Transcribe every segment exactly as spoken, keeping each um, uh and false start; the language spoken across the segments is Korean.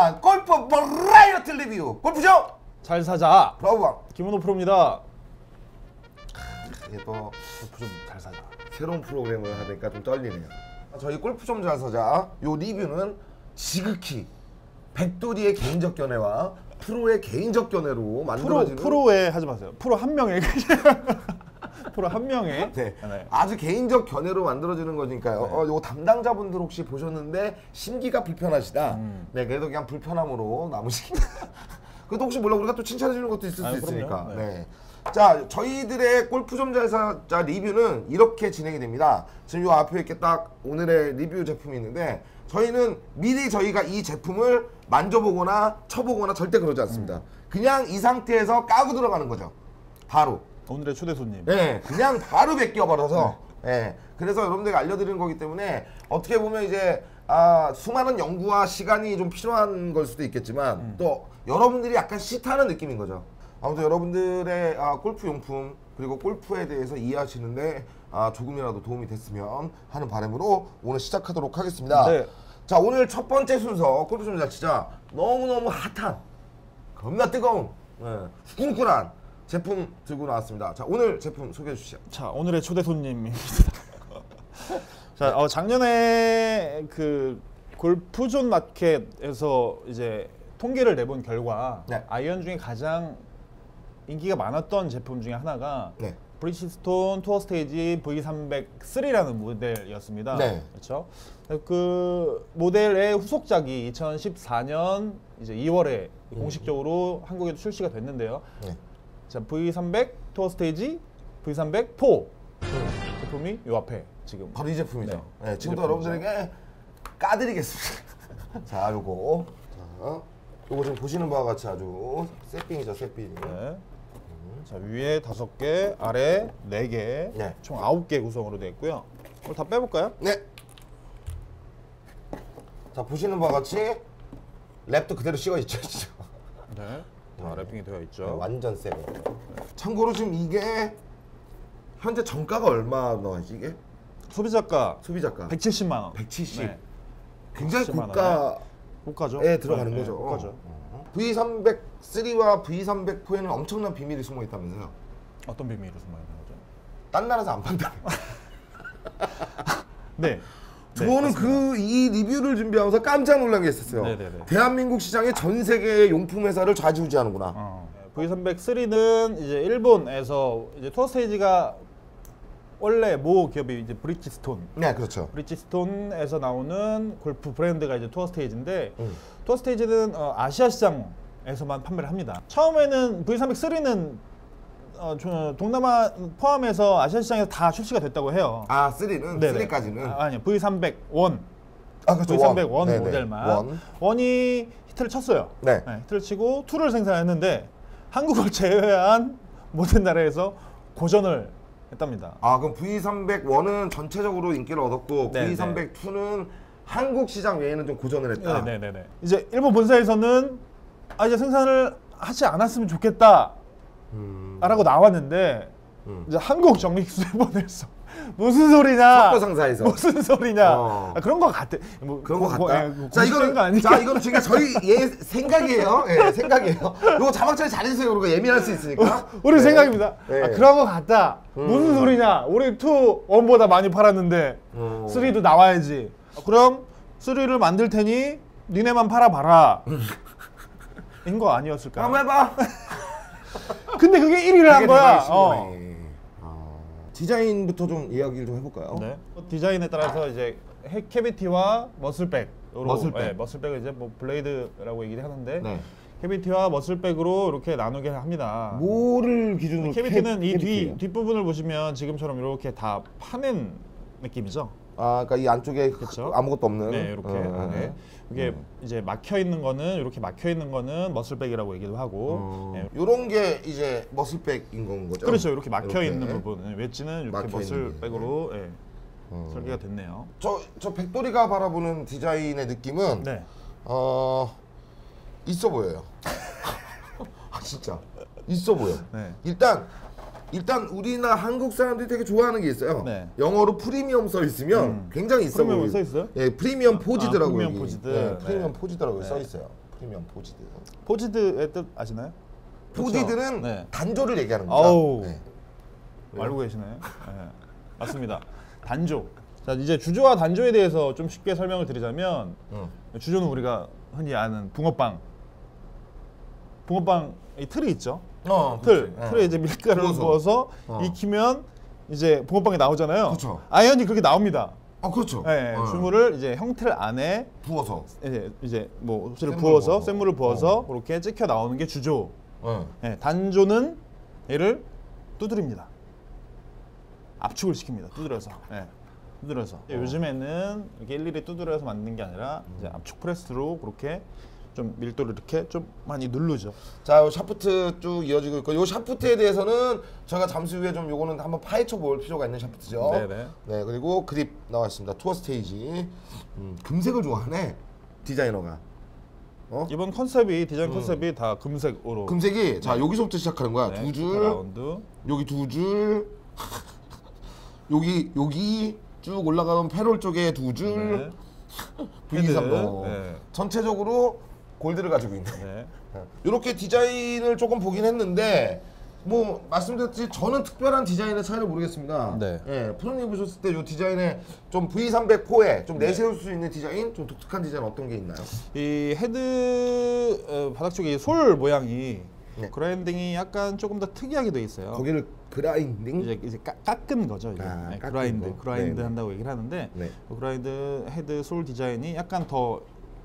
시간 골프 버라이어티 리뷰 골프쇼 잘 사자 브라우방 김은호 프로입니다. 이게 또 골프 좀 잘 사자. 새로운 프로그램을 하니까 좀 떨리네요. 저희 골프 좀 잘 사자 요 리뷰는 지극히 백돌이의 개인적 견해와 프로의 개인적 견해로 만들어지는 프로, 프로에 하지 마세요. 프로 한 명에 프로 한 명에 네. 네. 아주 개인적 견해로 만들어지는 거니까요. 네. 어, 요 담당자분들 혹시 보셨는데 심기가 불편하시다. 음. 네, 그래도 그냥 불편함으로 남으시기. 그래도 혹시 몰라 우리가 또 칭찬해 주는 것도 있을 아, 수 그럼요. 있으니까. 네. 네. 자, 저희들의 골프 좀 잘 사자 리뷰는 이렇게 진행이 됩니다. 지금 요 앞에 이렇게 딱 오늘의 리뷰 제품이 있는데 저희는 미리 저희가 이 제품을 만져보거나 쳐보거나 절대 그러지 않습니다. 음. 그냥 이 상태에서 까고 들어가는 거죠. 바로. 오늘의 초대 손님. 네, 그냥 바로 베껴버려서. 네. 네, 그래서 여러분들에게 알려드리는 거기 때문에 어떻게 보면 이제 아, 수많은 연구와 시간이 좀 필요한 걸 수도 있겠지만 음. 또 여러분들이 약간 시타는 느낌인 거죠. 아무튼 여러분들의 아, 골프 용품 그리고 골프에 대해서 이해하시는데 아, 조금이라도 도움이 됐으면 하는 바람으로 오늘 시작하도록 하겠습니다. 네. 자, 오늘 첫 번째 순서 골프 좀 잘 치자. 너무너무 핫한 겁나 뜨거운 네, 후끈후끈한 제품 들고 나왔습니다. 자, 오늘 제품 소개해 주시죠. 자, 오늘의 초대 손님입니다. 자, 어, 작년에 그 골프존 마켓에서 이제 통계를 내본 결과 네. 아이언 중에 가장 인기가 많았던 제품 중에 하나가 네. 브리지스톤 투어 스테이지 브이 삼백삼이라는 모델이었습니다. 네. 그렇죠? 그 모델의 후속작이 이천십사 년 이제 이월에 음. 공식적으로 한국에도 출시가 됐는데요. 네. 자, 브이 삼백 투어 스테이지 브이 삼백 포 음. 제품이 요 앞에 지금 바로 이 제품이죠. 네. 네, 지금부터 여러분들에게 까드리겠습니다. 자, 요거 자, 요거 지금 보시는 바와 같이 아주 세핑이죠, 세핑. 네. 자, 위에 다섯 개, 아래 네 개, 네. 총 아홉 개 구성으로 되어 있고요. 이걸 다 빼볼까요? 네. 자, 보시는 바와 같이 랩도 그대로 씌워 있죠. 네. 다 랩핑이 되어 있죠. 네, 완전 세고. 참고로 지금 이게 현재 정가가 얼마나 하지 이게? 소비자가 소비자가 백칠십만 원. 백칠십. 네. 굉장히 백칠십만 고가에 고가죠. 들어가는 네, 거죠. 네, 고가죠. 브이 삼백삼과 브이 삼백사에는 엄청난 비밀이 숨어 있다면서요? 어떤 비밀이 숨어 있는 거죠? 딴 나라에서 안 판다. 네. 저는 그 이 리뷰를 준비하면서 깜짝 놀란 게 있었어요. 네네네. 대한민국 시장에 전 세계의 용품 회사를 좌지우지하는구나. 어. 브이 삼백삼은 이제 일본에서 이제 투어 스테이지가 원래 모 기업이 이제 브리지스톤. 네, 그렇죠. 브리지스톤에서 나오는 골프 브랜드가 이제 투어 스테이지인데 음. 투어 스테이지는 어, 아시아 시장에서만 판매를 합니다. 처음에는 브이 삼백삼은 어, 동남아 포함해서 아시아 시장에서 다 출시가 됐다고 해요. 아, 쓰리는? 네네. 쓰리까지는? 아, 아니요. 브이 삼백일. 아, 그렇죠. 브이 삼백일 네네. 모델만. 원. 원이 히트를 쳤어요. 네. 네, 히트를 치고 투를 생산했는데 한국을 제외한 모든 나라에서 고전을 했답니다. 아, 그럼 브이 삼백일은 전체적으로 인기를 얻었고 네네. 브이 삼백이는 한국 시장 외에는 좀 고전을 했다. 네네네. 이제 일본 본사에서는 아, 이제 생산을 하지 않았으면 좋겠다. 음. 라고 나왔는데 음. 이제 한국 정립수협원에서 무슨 소리냐? 석고상사에서 무슨 소리냐? 어. 아, 그런 거 같아. 뭐 그런 거 고, 같다. 고, 고, 자, 이거는 거 자, 이거는 지금 저희 예 생각이에요. 예, 생각이에요. 이거 자막 처리 잘해주세요. 그리고 예민할 수 있으니까. 우리 네. 생각입니다. 네. 아, 그런 거 같다. 음. 무슨 소리냐? 우리 투 원보다 많이 팔았는데 음. 쓰리도 나와야지. 아, 그럼 쓰리를 만들 테니 니네만 팔아봐라. 인 거 아니었을까? 한번 해봐. 근데 그게 일 위를 한 거야. 어. 어. 디자인부터 좀 이야기를 좀 해볼까요? 네. 디자인에 따라서 이제 핵 캐비티와 머슬백으로 머슬백. 네, 머슬백을 이제 뭐 블레이드라고 얘기를 하는데 네. 캐비티와 머슬백으로 이렇게 나누게 합니다. 뭐를 기준으로? 캐비티는 캐, 이 뒤 캐비티예요? 뒷부분을 보시면 지금처럼 이렇게 다 파낸 느낌이죠. 아, 그러니까 이 안쪽에 그쵸? 아무것도 없는. 네, 이렇게 어, 안에 이게 음. 이제 막혀 있는 거는 이렇게 막혀 있는 거는 머슬백이라고 얘기도 하고, 어. 네. 요런 게 이제 머슬백인 건 거죠? 그렇죠. 이렇게 막혀 이렇게. 있는 부분은 웨지는 이렇게 막혀 있는 머슬백으로 예, 어. 설계가 됐네요. 저, 저 백돌이가 바라보는 디자인의 느낌은 네. 어 있어 보여요. 아, 진짜 있어 보여. 네. 일단 일단 우리나 한국 사람들이 되게 좋아하는 게 있어요. 네. 영어로 프리미엄 써 있으면 음. 굉장히 있어 프리미엄 보여요. 써 있어요? 예, 프리미엄 포지더라고요. 프리미엄 여기. 포지드. 예, 프리미엄 네. 포지더라고요. 네. 써 있어요. 프리미엄 포지드. 포지드의 뜻 아시나요? 포지드는 그렇죠? 네. 단조를 얘기하는 거죠. 아우. 네. 알고 계시네. 네. 맞습니다. 단조. 자, 이제 주조와 단조에 대해서 좀 쉽게 설명을 드리자면 응. 주조는 우리가 흔히 아는 붕어빵. 붕어빵 이 틀이 있죠. 어, 틀. 그렇지. 틀에 이제 밀가루를 부어서. 부어서 어. 익히면 이제 붕어빵이 나오잖아요. 그렇죠. 아연이 그렇게 나옵니다. 아 그렇죠. 네, 어. 주물을 이제 형틀 안에 부어서. 이제 이제 뭐 흡수를 센물을 부어서 부어서. 센물을 부어서 그렇게 찍혀 나오는 게 주조. 어. 네, 단조는 얘를 두드립니다. 압축을 시킵니다. 두드려서. 네, 두드려서. 어. 요즘에는 이렇게 일일이 두드려서 만드는 게 아니라 이제 압축 프레스로 그렇게 좀 밀도를 이렇게 좀 많이 누르죠. 자, 요 샤프트 쭉 이어지고 있고, 요 샤프트에 대해서는 저희가 잠시 후에 좀 요거는 한번 파헤쳐 볼 필요가 있는 샤프트죠. 네네. 네, 그리고 그립 나와 있습니다. 투어 스테이지. 음, 금색을 좋아하네 디자이너가. 어? 이번 컨셉이 디자인 컨셉이 다 금색으로. 금색이 자 여기서부터 시작하는 거야. 네, 두 줄, 라운드. 여기 두 줄, 여기 여기 쭉 올라가면 페롤 쪽에 두 줄, 네. 브이 삼 헤드. 도 네. 전체적으로 골드를 가지고 있네. 네. 이렇게 디자인을 조금 보긴 했는데 뭐 말씀드렸듯이 저는 특별한 디자인의 차이를 모르겠습니다. 네. 예, 프로님 보셨을 때 이 디자인에 좀 브이 삼백사에 좀 내세울 수 있는 디자인, 좀 독특한 디자인 어떤 게 있나요? 이 헤드 어, 바닥 쪽에 솔 모양이 네. 그라인딩이 약간 조금 더 특이하게 돼 있어요. 거기를 그라인딩? 이제 이제 까, 깎은 거죠. 이제. 아, 네, 깎은 그라인드, 거. 그라인드 네네. 한다고 얘기를 하는데 네. 그 그라인드 헤드 솔 디자인이 약간 더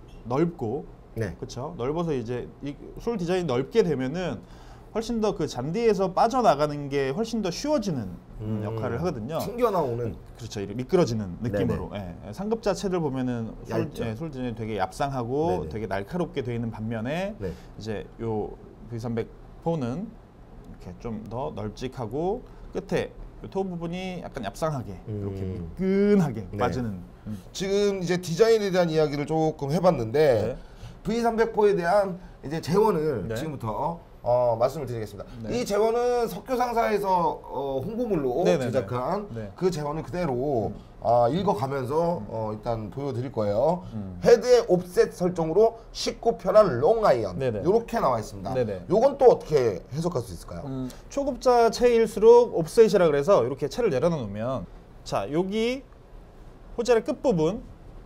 넓고, 네. 그렇죠. 넓어서 이제 이 솔 디자인이 넓게 되면은 훨씬 더 그 잔디에서 빠져나가는 게 훨씬 더 쉬워지는 음, 역할을 하거든요. 튕겨나오는. 그렇죠. 이렇게 미끄러지는 느낌으로. 예. 상급 자체를 보면은 솔, 얇죠. 예, 솔 디자인이 되게 얍상하고 네네. 되게 날카롭게 되어 있는 반면에 네. 이제 요 브이 삼백사는 이렇게 좀 더 널찍하고 끝에 요 토 부분이 약간 얍상하게 이렇게 음. 미끈하게 네. 빠지는. 음. 지금 이제 디자인에 대한 이야기를 조금 해봤는데 네. 브이 삼백사에 대한 이제 재원을 네. 지금부터 어, 말씀을 드리겠습니다. 네. 이 재원은 석교 상사에서 어, 홍보물로 네네네. 제작한 네. 그 재원을 그대로 아, 읽어가면서 어, 일단 보여드릴 거예요. 음. 헤드의 옵셋 설정으로 쉽고 편한 롱 아이언 네네. 이렇게 나와 있습니다. 네네. 요건 또 어떻게 해석할 수 있을까요? 음, 초급자 채일수록 옵셋이라 그래서 이렇게 채를 내려놓으면 자 여기 호젤의 끝 부분,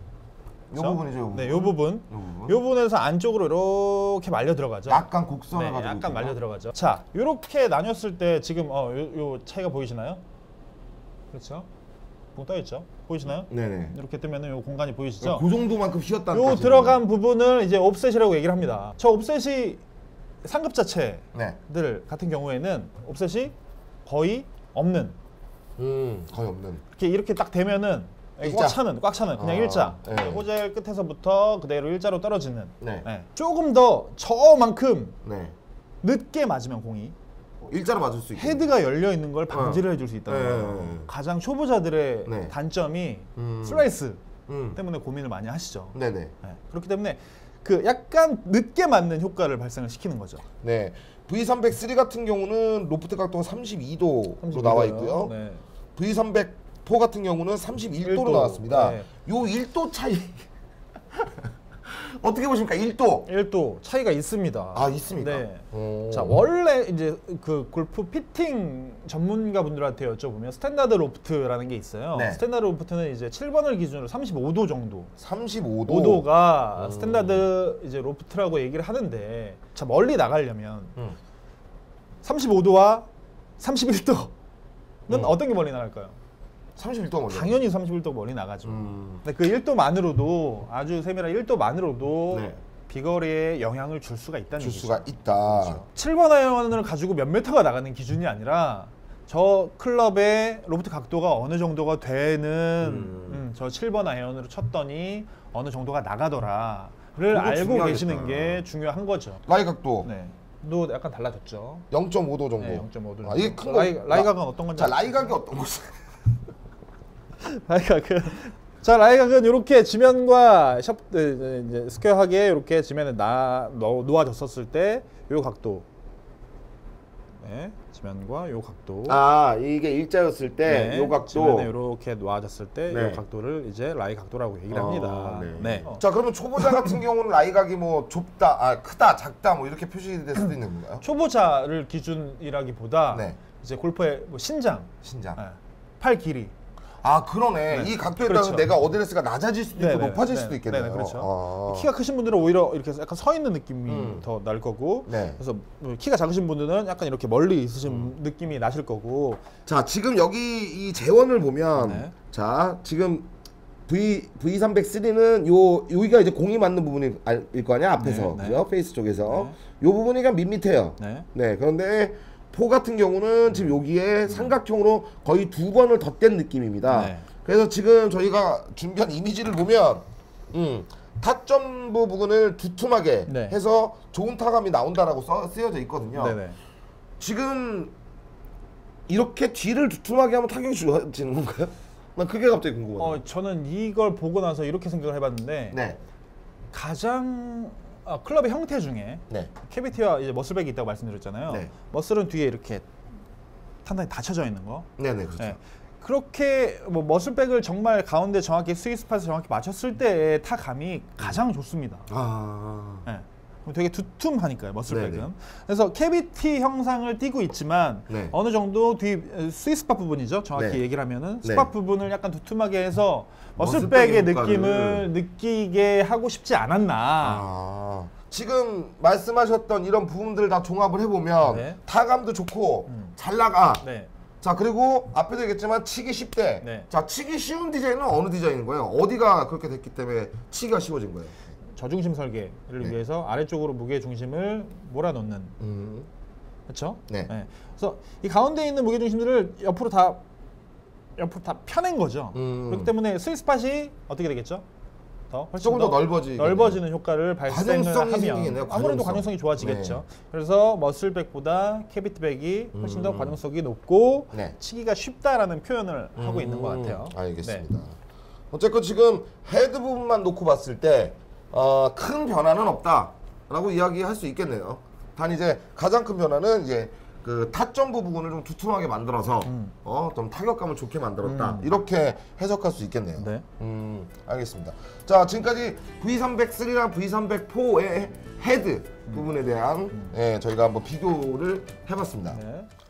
요 부분이죠. 요 부분. 네, 요 부분, 요 부분. 요 부분에서 안쪽으로 이렇게 말려 들어가죠. 약간 곡선을 네, 가지고 약간 있죠. 말려 들어가죠. 자, 이렇게 나눴을 때 지금 어, 요, 요 차이가 보이시나요? 그렇죠? 붕 떠 있죠? 보이시나요? 네네. 이렇게 뜨면은 요 공간이 보이시죠? 그 정도만큼 휘었다는 요 뜻이죠. 들어간 부분을 이제 옵셋이라고 얘기를 합니다. 저 옵셋이 상급자 채들 네. 같은 경우에는 옵셋이 거의 없는. 음, 거의 없는. 이렇게 이렇게 딱 되면은 일자. 꽉 차는 꽉 차는 그냥 아, 일자. 네. 호젤 끝에서부터 그대로 일자로 떨어지는. 네. 네. 조금 더 저만큼 네. 늦게 맞으면 공이 일자로 맞을 수 있게. 헤드가 열려 있는 걸 방지를 해줄 수 있다는 네. 거예요. 가장 초보자들의 네. 단점이 음. 슬라이스 음. 때문에 고민을 많이 하시죠. 네네. 네. 그렇기 때문에 그 약간 늦게 맞는 효과를 발생을 시키는 거죠. 네. 브이 삼백삼 같은 경우는 로프트 각도가 삼십이 도로 삼십이 나와 도요. 있고요. 네. 브이 삼백사 같은 경우는 삼십일 도로 일 도. 나왔습니다. 네. 요 일 도 차이 어떻게 보십니까? 일 도. 일 도 차이가 있습니다. 아, 있습니까? 네. 오. 자, 원래 이제 그 골프 피팅 전문가 분들한테 여쭤보면 스탠다드 로프트라는 게 있어요. 네. 스탠다드 로프트는 이제 칠 번을 기준으로 삼십오 도 정도. 삼십오 도. 오 도가 음. 스탠다드 이제 로프트라고 얘기를 하는데, 자, 멀리 나가려면 음. 삼십오 도와 삼십일 도는 음. 어떤 게 멀리 나갈까요? 삼십일 도가 멀리. 당연히 삼십일 도 멀리 나가죠. 음. 근데 그 일 도만으로도 아주 세밀한 일 도만으로도 네. 비거리에 영향을 줄 수가 있다는 줄 얘기죠. 수가 있다. 그렇죠. 칠 번 아이언을 가지고 몇 메터가 나가는 기준이 아니라 저 클럽의 로프트 각도가 어느 정도가 되는 음. 음, 저 칠 번 아이언으로 쳤더니 어느 정도가 나가더라를 그거 알고 중요하겠다. 계시는 게 중요한 거죠. 라이 각도 네. 도 약간 달라졌죠. 영 점 오 도 정도. 네, 영 점 오 도 정도. 아, 이게 큰 거. 라이, 라이각은 어떤 건지 자, 라이각이 어떤 거지? 라이각은 자 라이각은 이렇게 지면과 샵 이제 스퀘어하게 이렇게 지면에 나 놓- 놓아졌었을 때 이 각도 네, 지면과 요 각도. 아 이게 일자였을 때 네, 요 각도. 지면에 이렇게 놓아졌을 때 네. 요 각도를 이제 라이 각도라고 얘기를 아, 합니다. 네. 네. 자 그러면 초보자 같은 경우는 라이각이 뭐 좁다, 아 크다, 작다 뭐 이렇게 표시될 수도 있는 건가요? 초보자를 기준이라기보다 네. 이제 골퍼의 뭐 신장, 신장. 네, 팔 길이. 아 그러네. 네. 이 각도에 그렇죠. 따라서 내가 어드레스가 낮아질 수도 있고 네네, 높아질 네, 수도 있겠네요. 네, 그렇죠. 아. 키가 크신 분들은 오히려 이렇게 약간 서 있는 느낌이 음. 더 날 거고, 네. 그래서 뭐 키가 작으신 분들은 약간 이렇게 멀리 있으신 음. 느낌이 나실 거고. 자 지금 여기 이 재원을 보면 네. 자 지금 V V 삼백삼는 요 여기가 이제 공이 맞는 부분일 거 아니야 앞에서 네, 네. 그죠? 페이스 쪽에서 네. 요 부분이 그냥 밋밋해요. 네. 네 그런데 포 같은 경우는 지금 여기에 삼각형으로 거의 두 번을 덧댄 느낌입니다. 네. 그래서 지금 저희가 준비한 이미지를 보면 음, 타점부 부분을 두툼하게 네. 해서 좋은 타감이 나온다라고 써, 쓰여져 있거든요. 네네. 지금 이렇게 뒤를 두툼하게 하면 타격이 좋아지는 건가요? 난 그게 갑자기 궁금하네. 어, 저는 이걸 보고 나서 이렇게 생각을 해봤는데 네. 가장 아, 클럽의 형태 중에 네. 캐비티와 이제 머슬백이 있다고 말씀드렸잖아요. 네. 머슬은 뒤에 이렇게 탄탄히 닫혀져 있는 거. 네네 그렇죠. 네. 그렇게 뭐 머슬백을 정말 가운데 정확히 스윗 스팟을 정확히 맞췄을 때의 타감이 가장 좋습니다. 아. 네. 되게 두툼하니까요, 머슬백은. 네네. 그래서 캐비티 형상을 띠고 있지만 네. 어느 정도 뒤 스윗 스팟 부분이죠. 정확히 네. 얘기를 하면은 네. 스팟 부분을 약간 두툼하게 해서 머슬백의 머슬백의 효과를. 느낌을 느끼게 하고 싶지 않았나. 아. 지금 말씀하셨던 이런 부분들을 다 종합을 해보면 네. 타감도 좋고 음. 잘 나가. 네. 자 그리고 앞에도 얘기했지만 치기 쉽대. 네. 자 치기 쉬운 디자인은 어느 디자인인 거예요? 어디가 그렇게 됐기 때문에 치기가 쉬워진 거예요? 저중심 설계를 네. 위해서 아래쪽으로 무게 중심을 몰아놓는. 음. 그렇죠? 네. 그래서 이 가운데 있는 무게 중심들을 옆으로 다 옆으로 다 펴낸 거죠. 음. 그렇기 때문에 스윗 스팟이 어떻게 되겠죠? 더 훨씬 조금 더 넓어지겠네요. 넓어지는 효과를 발생을 관용성이 하면 생기겠네요, 아무래도 관용성. 관용성이 좋아지겠죠. 네. 그래서 머슬백보다 캐비티백이 훨씬 더 음. 관용성이 높고 네. 치기가 쉽다라는 표현을 하고 있는 것 음, 같아요. 알겠습니다. 네. 어쨌건 지금 헤드 부분만 놓고 봤을 때 어, 큰 변화는 없다라고 이야기할 수 있겠네요. 단 이제 가장 큰 변화는 이제 그 타점부 부분을 좀 두툼하게 만들어서 음. 어, 좀 타격감을 좋게 만들었다. 음. 이렇게 해석할 수 있겠네요. 네. 음, 알겠습니다. 자, 지금까지 브이 삼백삼이랑 브이 삼백사의 헤드 부분에 대한 예, 저희가 한번 비교를 해봤습니다. 네.